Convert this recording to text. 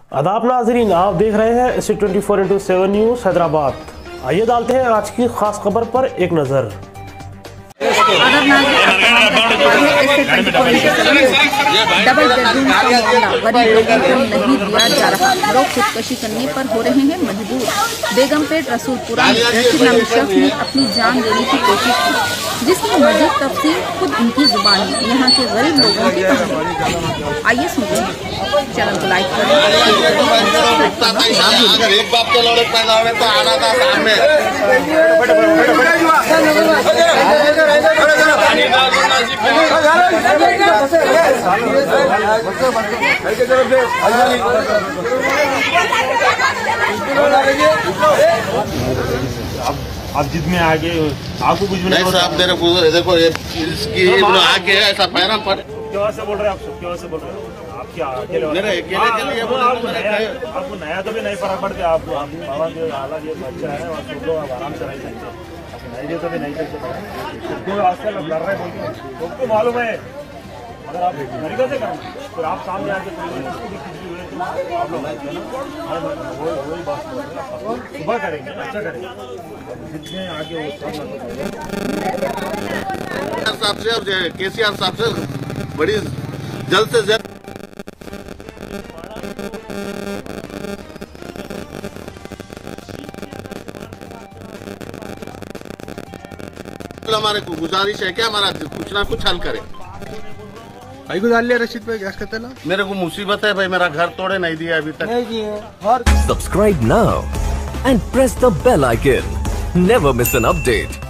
आदाब नाज़रीन, आप देख रहे हैं इसी 24/7 न्यूज़ हैदराबाद। आइए डालते हैं आज की खास खबर पर एक नज़र। डबल बेडरूम का मामला, गरीब लोगों को नहीं दिया जा रहा, लोग खुदकशी करने पर हो रहे हैं मजबूर। बेगमपेट रसूलपुरा में रशीद नामी शख्स ने अपनी जान देने की कोशिश की, जिसकी मजीद तफसील खुद उनकी जुबानी यहाँ के गरीब लोगों की कहानी। आइए सुनते हैं। चैनल को लाइक करें, अगर एक बाप के लौड़े पैदा हुए तो आना था सामने। आप जिद में आगे आपको कुछ भी नहीं साहब, मेरे को देखो इसकी आगे ऐसा पैरा पड़। क्यों से बोल रहे हैं आप? क्यों से बोल रहे हैं आप? क्या मेरे अकेले के लिए आपको नया तो भी नहीं फर्क पड़ता। आपको बाबा जो हालात ये बच्चा है और सब लोग आप आराम से रह सकते हैं, नहीं दे तो भी नहीं सकते। क्यों आजकल लड़ रहे हैं सबको मालूम है। अगर आप तरीके से करना तो आप सामने आके आप लोग वही बात सुबह करेंगे, अच्छा करेंगे, जितने आगे साहब से और केसीआर साहब से बड़ी जल्द से जल्द हमारे को गुजारिश है कि हमारा कुछ ना कुछ हल करे। भाई को डाल लिया रशीद भाई, क्या कहते ना, मेरे को मुसीबत है भाई, मेरा घर तोड़े नहीं दिया अभी तक। नहीं दिए। Subscribe now and press the bell icon. Never miss an update.